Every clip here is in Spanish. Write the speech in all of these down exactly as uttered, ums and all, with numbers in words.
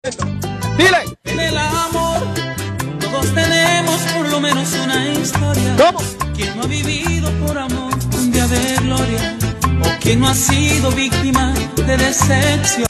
Dile. En el amor todos tenemos por lo menos una historia. ¿Cómo? ¿Quién no ha vivido por amor un día de gloria? ¿O quién no ha sido víctima de decepción?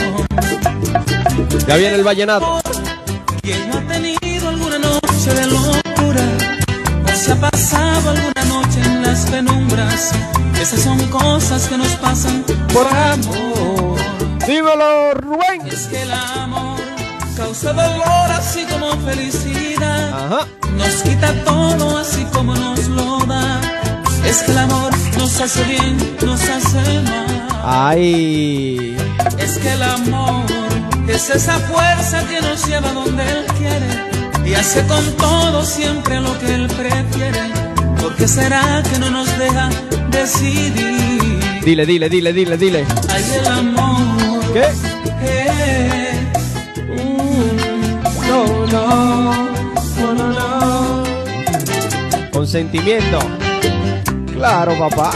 Ya viene el vallenato. ¿Quién no ha tenido alguna noche de locura? ¿O se ha pasado alguna noche en las penumbras? Esas son cosas que nos pasan por amor. Dímelo, Rubén. Es que el amor causa dolor así como felicidad. Ajá. Nos quita todo así como nos lo da. Es que el amor nos hace bien, nos hace mal. Ay. Es que el amor es esa fuerza que nos lleva donde Él quiere y hace con todo siempre lo que Él prefiere. ¿Por qué será que no nos deja decidir? Dile, dile, dile, dile, dile. Ay, el amor. ¿Qué? Eh, mm, no, no, no, no, no. Consentimiento. Claro, papá.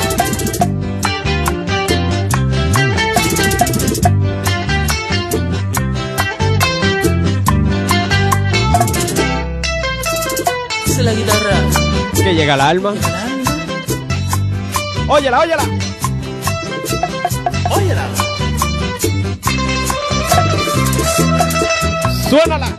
Esa es la guitarra. Que llega al alma. Óyela, óyela. Óyela. Suénala.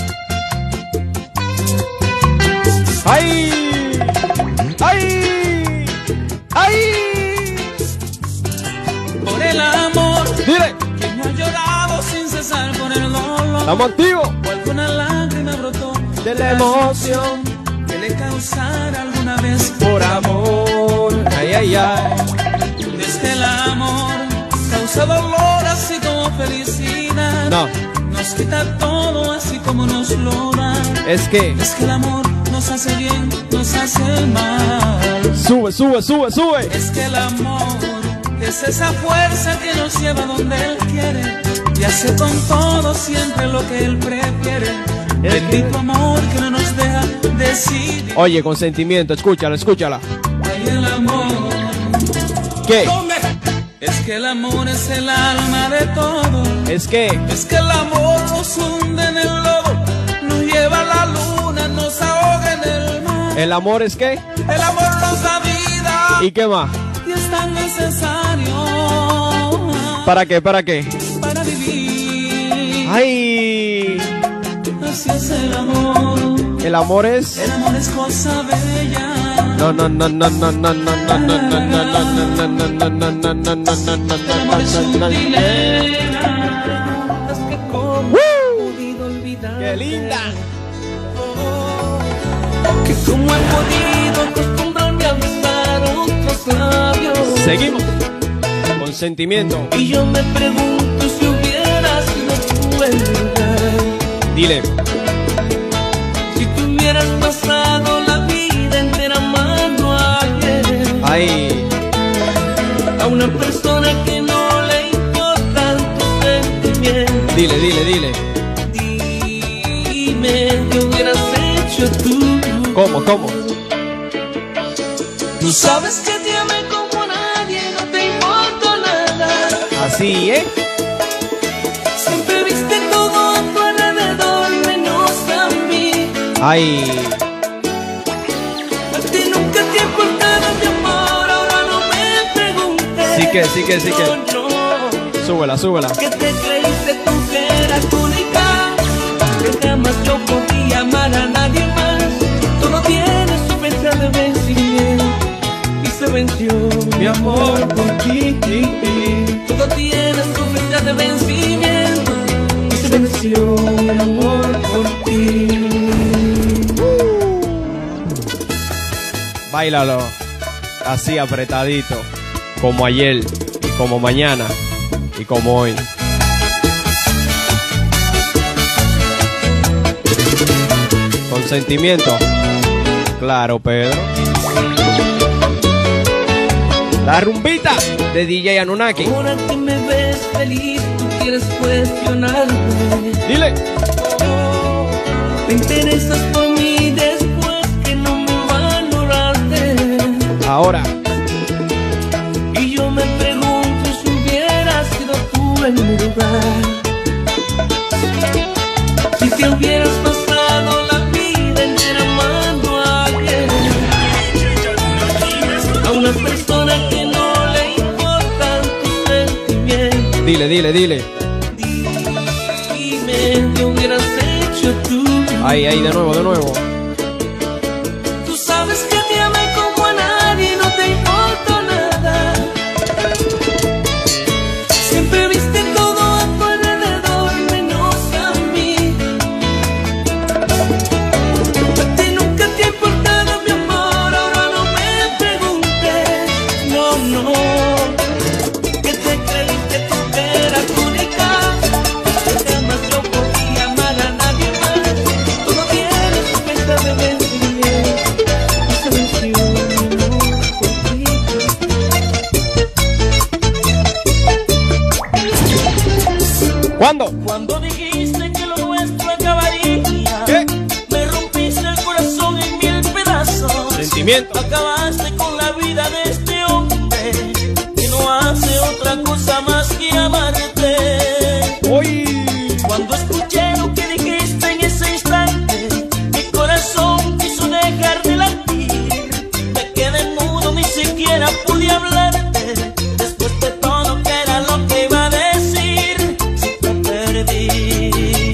¡Ay! ¡Ay! ¡Ay! Por el amor. Dile. Que no ha llorado sin cesar por el dolor. Estamos activos. O alguna lágrima brotó De la emoción que le causara alguna vez por amor. Ay, ay, ay. Es que el amor causa dolor así como felicidad. No. Nos quita todo así como nos lo da. Es que. Es que el amor nos hace bien, nos hace mal. Sube, sube, sube, sube. Es que el amor es esa fuerza que nos lleva donde Él quiere y hace con todo siempre lo que Él prefiere. Bendito amor que no nos deja decidir. Oye, consentimiento, escúchala, escúchala. Ay, el amor. ¿Qué? Es que el amor es el alma de todo. Es que. Es que el amor nos hunde en el lodo, nos lleva a la luna, nos ahoga en el mar. ¿El amor es qué? El amor nos da vida. ¿Y qué más? Y es tan necesario. ¿Para qué? ¿Para qué? Para vivir. ¡Ay! Así es el amor. El amor es. El amor es cosa bella. No, no, no, no, no, no, no, no, no, no, no, no, no, no, no, no, no, no, no, no, El amor es un dilema. Es que cómo he podido olvidar. ¡Qué linda! Que cómo he podido acostumbrarme a besar otros labios. Seguimos. Consentimiento. Y yo me pregunto si hubiera sido tú el lugar. Dile. Si tú hubieras pasado la vida entera amando a alguien. Ay. A una persona que no le importan tus sentimientos. Dile, dile, dile. Dime qué hubieras hecho tú. ¿Cómo, cómo? Tú sabes que te amé como a nadie, no te importa nada. Así, ¿eh? Siempre viste todo a tu alrededor, menos a mí. Ay. A ti nunca te importaba mi amor, ahora no me preguntes. Sí que, sí que, sí que. No, no. Súbela, súbela. Que te creíste tú que eras única, que jamás yo podía amar a nadie más. Todo tiene su fecha de vencimiento y se venció mi amor por ti. Todo tiene su fecha de vencimiento y se venció mi amor por ti. Báilalo. Así apretadito. Como ayer, y como mañana, y como hoy. Consentimiento. Claro, Pedro. La rumbita de D J Anunnaki. Ahora que me ves feliz, tú quieres cuestionarme. Dile. Te interesas por mí después que no me valoraste. Ahora. Y yo me pregunto si hubieras sido tú en mi lugar. Dile, dile, dile. Dime qué hubieras hecho tú. Ahí, ahí, de nuevo, de nuevo. Tú sabes que te amé como a nadie, no te importa nada. Siempre viste todo a tu alrededor, menos a mí. A ti nunca te ha importado mi amor, ahora no me preguntes. No, no, que te creíste tú que eras única. Que jamás yo podía amar a nadie más. Tú no tienes su fecha de vencimiento. Y se venció mi amor por ti. ¿Cuándo? Cuando dijiste que lo nuestro acabaría, ¿Qué? me rompiste el corazón en mil pedazos. Sentimiento. Acabaste con la vida de este hombre que no hace otra cosa más que amarte. Uy. Cuando escuché lo que dijiste en ese instante, mi corazón quiso dejar de latir. Me quedé mudo, ni siquiera pude hablarte. Después de todo, ¿qué era lo que iba a decir? Si te perdí.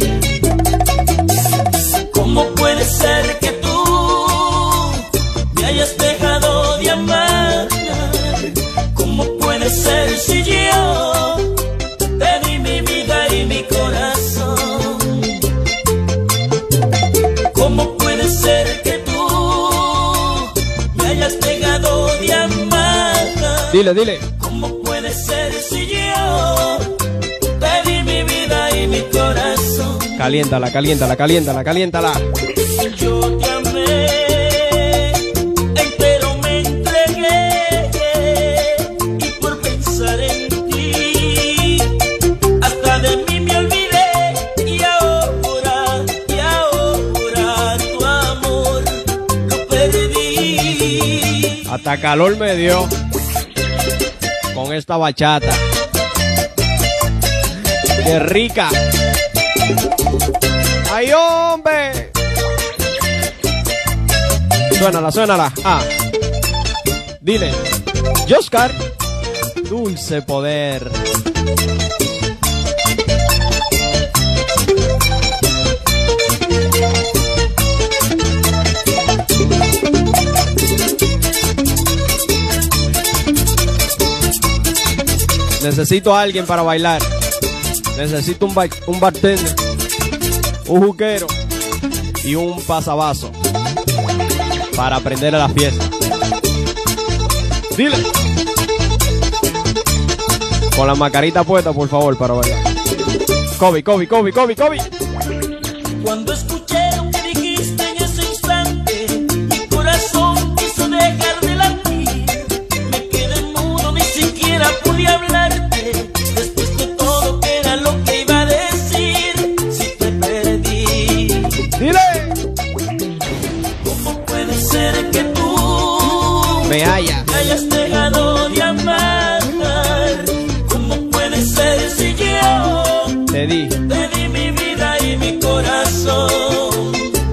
¿Cómo puede ser que tú me hayas dejado de amar? ¿Cómo puede ser si yo te di mi vida y mi corazón? ¿Cómo puede ser que tú me hayas dejado de amar? Dile, dile. ¿Cómo puede ser si yo te di mi vida y mi corazón? Caliéntala, caliéntala, caliéntala, caliéntala. Yo te amé, entero me entregué, y por pensar en ti, hasta de mí me olvidé. Y ahora, y ahora tu amor lo perdí. Hasta calor me dio con esta bachata. ¡Qué rica! ¡Ay, hombre! Suénala, suénala. Ah. Dile. Joscar. Dulce poder. Necesito a alguien para bailar. Necesito un, ba un bartender, un juquero y un pasavaso para aprender a la fiesta. Dile. Con la mascarita puesta, por favor, para bailar. Kobe, Kobe, Kobe, Kobe, Kobe. Cuando escuché lo que dijiste en ese instante, mi corazón quiso dejar de latir. Me quedé mudo, ni siquiera pude hablarte. Después de todo, ¿qué era lo que iba a decir? Si te perdí. Dile. ¿Cómo puede ser que tú Me haya. me hayas dejado de amar? ¿Cómo puede ser si yo Te di. te di mi vida y mi corazón?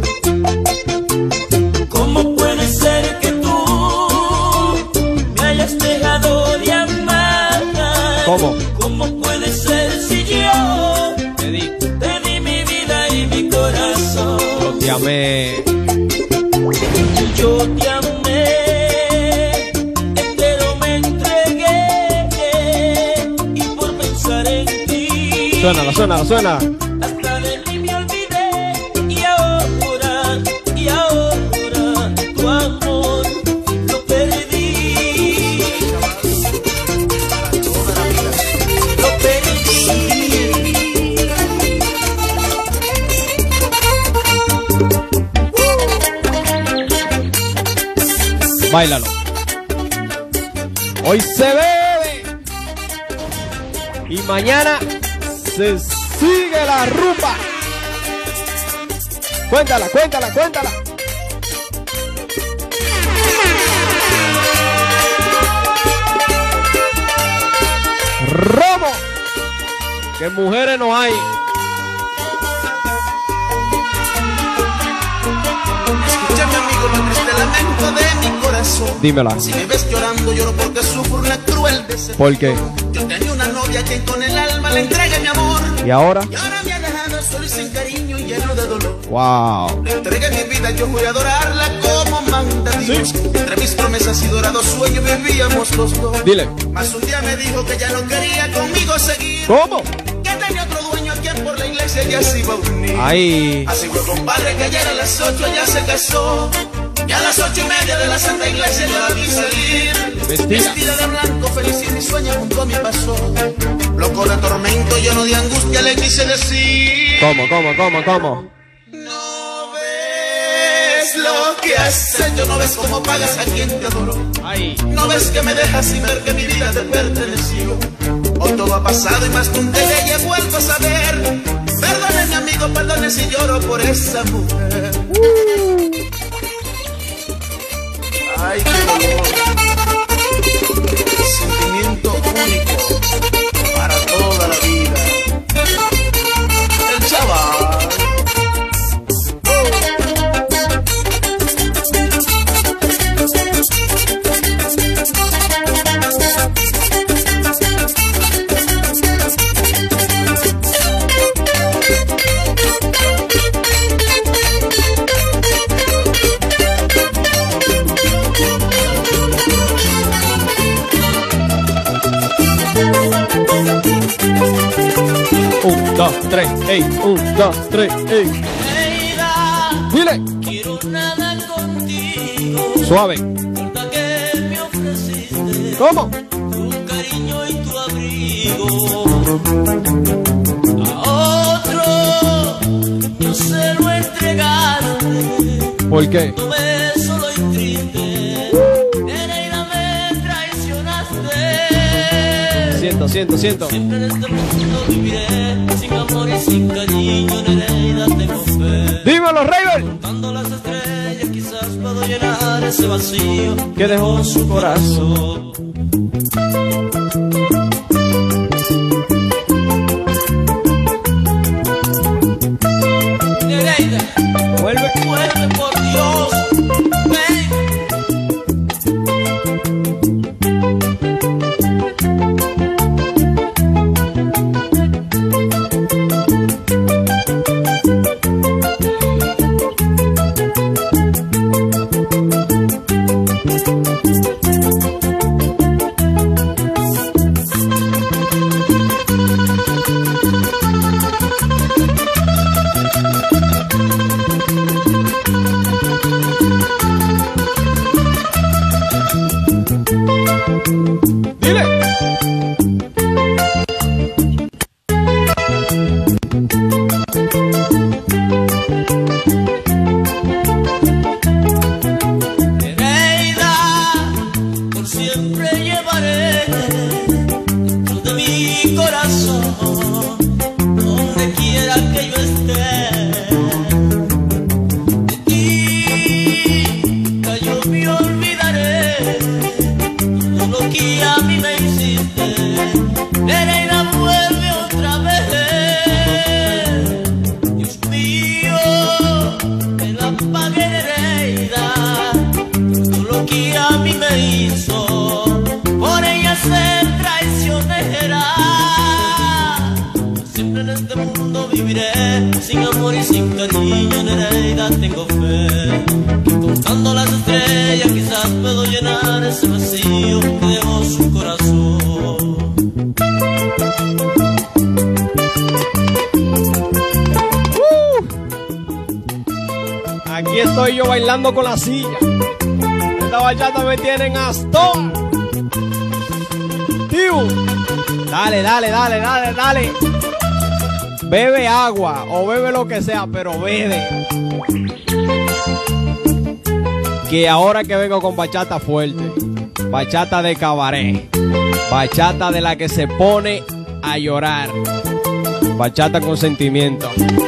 ¿Cómo puede ser que tú me hayas dejado de amar? ¿Cómo? ¿Cómo puede ser si yo Te di. te di mi vida y mi corazón? Yo te amé. Yo te amé, entero me entregué, y por pensar en ti, Suénala, suénala, suénala. hasta de mí me olvidé. Y ahora, y ahora tu amor lo perdí. Lo perdí. Báilalo. Hoy se bebe y mañana se sigue la rumba. Cuéntala, cuéntala, cuéntala. Romo, que mujeres no hay. Escúchame, amigo, lo triste lamento de mi corazón. Dímela. Si me ves llorando, lloro porque sufro una cruel decepción. ¿Por qué? Yo tenía una novia fui a quien con el alma le entregué mi amor. ¿Y ahora? Y ahora me ha dejado solo y sin cariño y lleno de dolor. Wow. Le entregué mi vida, yo juré adorarla como manda Dios. Sí. Entre mis promesas y dorados sueños vivíamos los dos. Dile. Mas un día me dijo que ya no quería conmigo seguir. ¿Cómo? Que tenía otro dueño a quien por la iglesia ya se iba a unir. Ay. Así fue, compadre, que ayer a las ocho ya se casó. Y a las ocho y media de la Santa Iglesia yo la vi salir. Vestida. Vestida de blanco, feliz y mi sueño junto a mí pasó. Loco de tormento, lleno de angustia le quise decir. ¿Cómo, cómo, cómo, cómo? No ves lo que has hecho, no ves cómo pagas a quien te adoró. Ay. No ves que me dejas sin ver que mi vida te perteneció. Hoy todo ha pasado y más nunca ella he vuelto a saber. Perdone mi amigo, perdone si lloro por esa mujer. Uh. Ay, qué dolor. Sentimiento único para toda la vida. El chaval. Un, dos, tres, ey, un, dos, tres, ey. Dile. Quiero nada contigo. Suave. Nada que me ofreciste. ¿Cómo? Tu cariño y tu abrigo. A otro yo se lo entregaste. ¿Por qué? No me solo y triste. Nereida, me traicionaste. Siento, siento, siento. Siempre en este mundo viviré sin amor y sin cariño. Nereida, tengo fe. Dímelo, Raver. Contando las estrellas, quizás puedo llenar ese vacío que dejó en su corazón. Nereida, Vuelve. vuelve por Dios. Ven. Dile. Nereida, por siempre llevaré dentro de mi corazón, donde quiera que yo esté. De ti nunca yo me olvidaré, todo lo que a mí me hiciste. Nereida, vuelve otra vez. Dios mío, me la pagué, Nereida, todo lo que a mí me hizo. Por ella ser traicionera. Siempre en este mundo viviré sin amor y sin cariño. Nereida, tengo fe que contando las estrellas quizás puedo llenar ese vacío que dejó su corazón. Aquí estoy yo bailando con la silla. Esta bachata me tienen hasta. Tío. Dale, dale, dale, dale, dale. Bebe agua o bebe lo que sea, pero bebe. Que ahora que vengo con bachata fuerte, bachata de cabaret, bachata de la que se pone a llorar, bachata con sentimiento,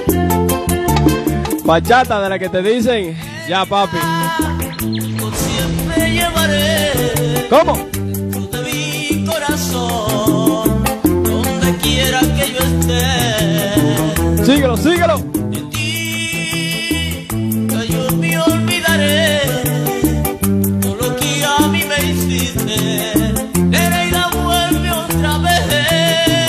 bachata de la que te dicen, ya papi. Por siempre llevaré ¿Cómo? dentro de mi corazón, donde quiera que yo esté. Síguelo, síguelo. De ti nunca yo me olvidaré, todo lo que a mí me hiciste. Nereida, vuelve otra vez.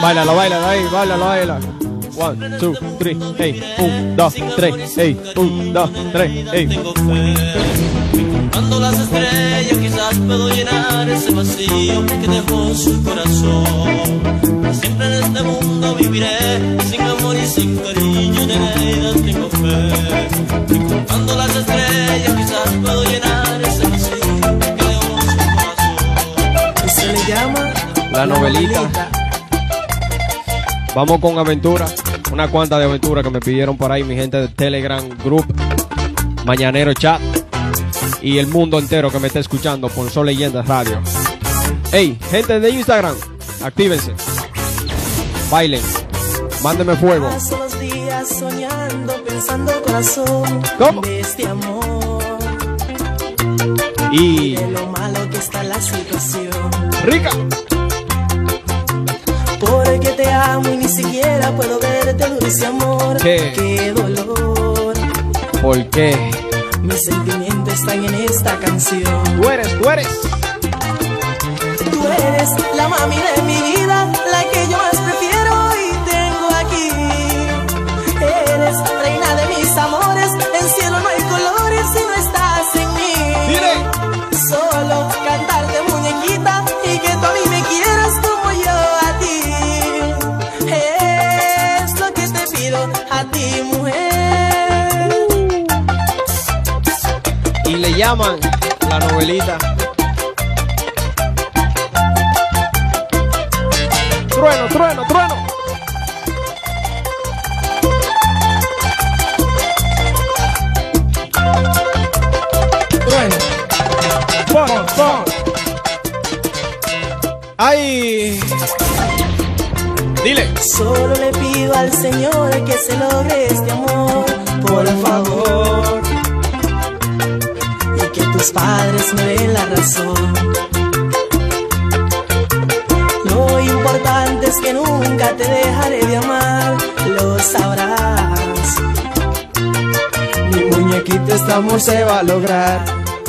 Báilalo, báilalo ahí, báilalo, báilalo. One, two, three, hey. Un, dos, tres, hey. Un, dos, tres, hey. Tengo fe. Cuando las estrellas quizás puedo llenar ese vacío que dejó su corazón. Siempre en este mundo viviré sin amor y sin cariño. Nereida, tengo fe. Cuando las estrellas quizás puedo llenar ese vacío que dejó su corazón. Se le llama La novelita. Vamos con aventura. Una cuanta de aventura que me pidieron por ahí mi gente de Telegram Group, Mañanero Chat y el mundo entero que me está escuchando por Sol Leyendas Radio. Hey, gente de Instagram, actívense, bailen, mándenme fuego. Paso los días soñando, pensando corazón. ¿Cómo? De este amor Y de lo malo que está la situación. rica. Porque te amo y ni siquiera puedo verte, dulce amor. ¿Qué? Qué dolor. ¿Por qué? Mis sentimientos están en esta canción. Tú eres, tú eres. Tú eres la mami de mi vida, la que yo más prefiero y tengo aquí. Eres reina de mis amores, en cielo no hay colores si no estás en mí. Dile. Solo cantarte muñequita y que tú a mí me quieras como yo a ti. Es lo que te pido a ti, mujer. Y le llaman la novelita. Trueno, trueno, trueno. Bueno, Pon, pon. Ay. Dile. solo le pido al Señor que se logre este amor, por favor. Y que tus padres me den la razón. Lo importante es que nunca te dejaré de amar, lo sabrás. Mi muñequito, este amor se va a lograr.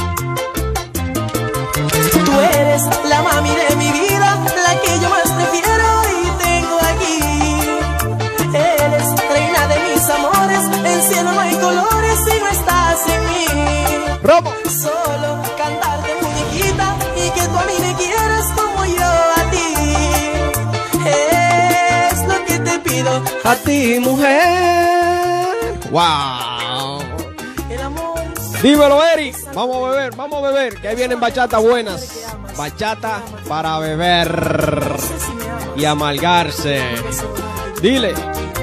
Tú eres la mami de mi vida, la que yo más prefiero y tengo aquí. Eres reina de mis amores, en cielo no hay colores si no estás en mí. Robo. Solo cantarte muñequita y que tú a mí me quieras como yo a ti. Es lo que te pido a ti, mujer. Wow. El amor. Dímelo, Eric. Vamos a beber, vamos a beber. Que ahí vienen bachatas buenas. Bachata para beber y amalgarse. Dile.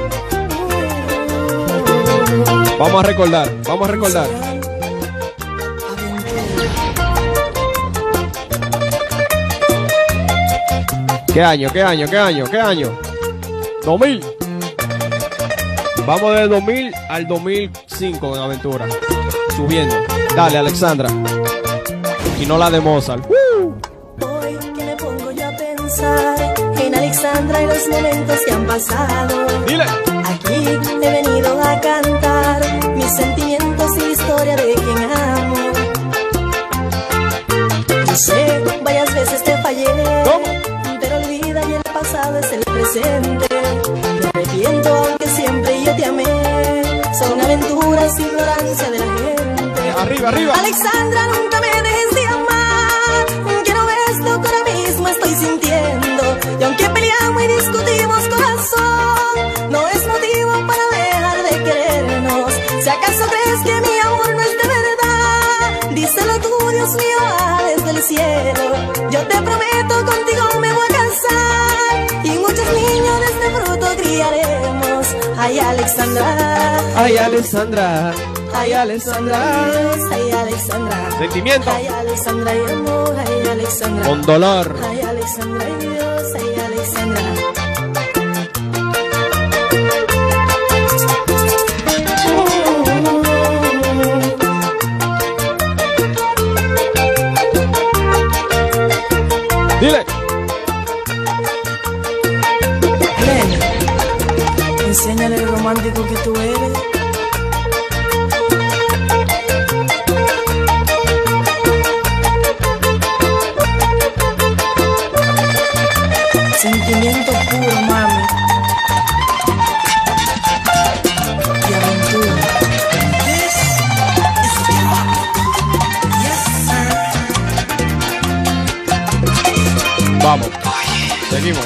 Vamos a recordar, vamos a recordar. ¿Qué año, qué año, qué año, qué año? dos mil. Vamos del dos mil al dos mil cinco en aventura. Subiendo. Dale, Alexandra. Y no la de Mozart. ¡Woo! Hoy que me pongo yo a pensar en Alexandra y los momentos que han pasado. Dile. Aquí he venido a cantar mis sentimientos y la historia de quien amo. Yo sé, varias veces te fallé. ¿Cómo? Pero olvida y el pasado es el presente. Me arrepiento aunque siempre yo te amé. Son aventuras y ignorancia de la gente. Arriba, arriba. Alexandra, nunca me dejes de amar. Que no ves lo que ahora mismo estoy sintiendo. Y aunque peleamos y discutimos, corazón, no es motivo para dejar de querernos. Si acaso crees que mi amor no es de verdad, díselo tú, Dios mío, ah, desde el cielo. Yo te prometo, contigo me voy a casar y muchos niños de este fruto criaremos. Ay, Alexandra. Ay, Alexandra. Ay, Alexandra. Ay, Alexandra. Sentimiento. Ay, Alexandra y amor. Ay, Alexandra. Con dolor. Ay, Alexandra y Dios. Ay, Alexandra. Dile. Ven, enséñale el romántico que tú eres. Sentimiento puro, mami. Vamos. Seguimos.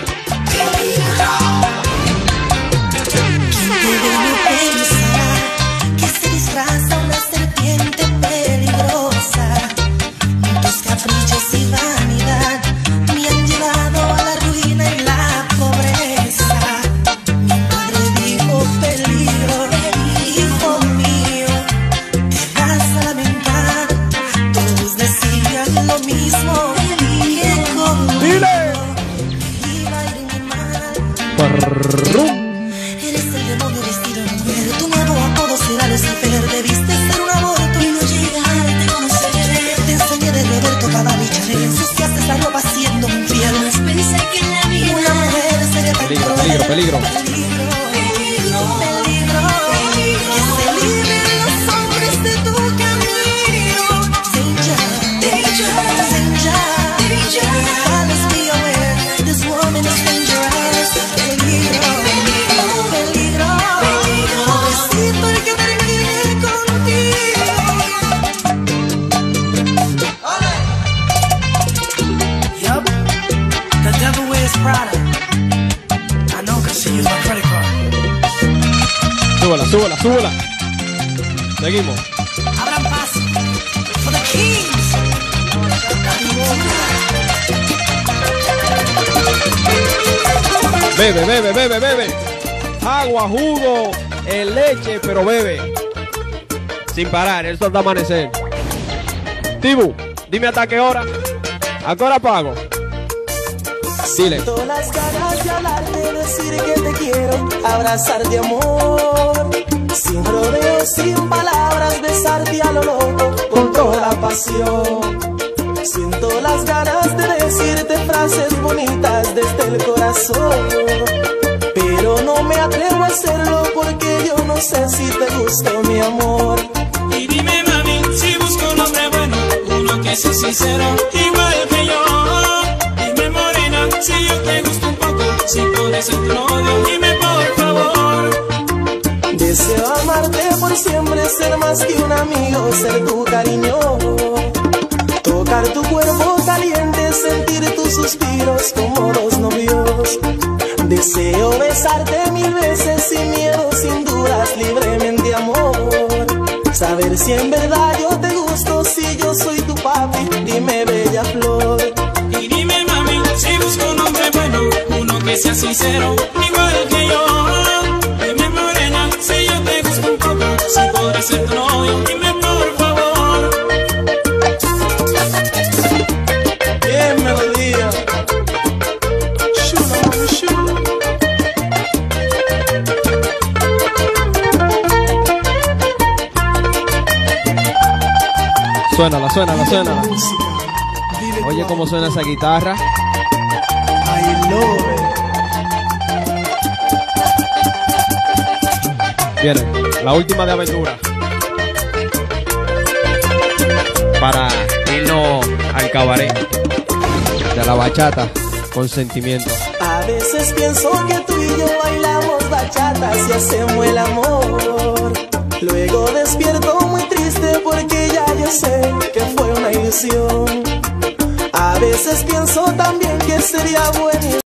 Que se disfraza una serpiente peligrosa. Tus caprichos y vanidad me han llevado a la ruina y la pobreza. Mi padre dijo peligro, hijo mío, te vas a lamentar. Todos decían lo mismo, hijo mío, iba a ir muy mal. Eres el demonio vestido de mujer, tu nuevo apodo será Lucifer. Debiste ser un aborto y no llegar a conocer. Te enseñé de Roberto Cavalli Chanel, ensuciaste esa ropa siendo infiel. Pensé que en la vida una mujer sería tan Peligro, cruel. peligro, peligro. Peligro, peligro, peligro. Que se libren los hombres de tu camino. Danger, danger, danger. Always be aware, this woman is dangerous. Peligro, peligro, peligro. Pobrecito el que termine contigo. Yup, the devil wears Prada. I know, cause she used my credit card. Súbela, súbela, súbela. Seguimos. Abran paso for the kings. Bebe, bebe, bebe, bebe. Agua, jugo, en leche, pero bebe. Sin parar, el sol de amanecer. Tibu, dime hasta qué hora. ¿A qué hora pago? Dile. Siento las ganas de hablarte, decir que te quiero, abrazar de amor. Sin rodeos, sin palabras, besarte a lo loco, con toda la pasión. Siento las ganas de decirte frases bonitas desde el corazón. Pero no me atrevo a hacerlo porque yo no sé si te gustó mi amor. Y dime mami, si busco un hombre bueno, uno que sea sincero, igual que yo. Dime morena, si yo te gusto un poco, si puedes ser tu novio, dime por favor. Deseo amarte por siempre, ser más que un amigo, ser tu cariño. Tocar tu cuerpo caliente, sentir tus suspiros como dos novios. Deseo besarte mil veces sin miedo, sin dudas, libremente amor. Saber si en verdad yo te gusto, si yo soy tu papi, dime bella flor. Y dime mami, si busco un hombre bueno, uno que sea sincero, igual que yo. Dime morena, si yo te gusto un poco, si podré ser tu novio, dime por favor. Bien melodía. Chula, mami, chula. Suénala, suénala, suénala. Oye cómo suena esa guitarra. I love it. Viene, la última de aventura. Para irnos al cabaret de la bachata con sentimiento. A veces pienso que tú y yo bailamos bachata y hacemos el amor. Luego despierto muy triste porque ya yo sé que fue una ilusión. A veces pienso también que sería bueno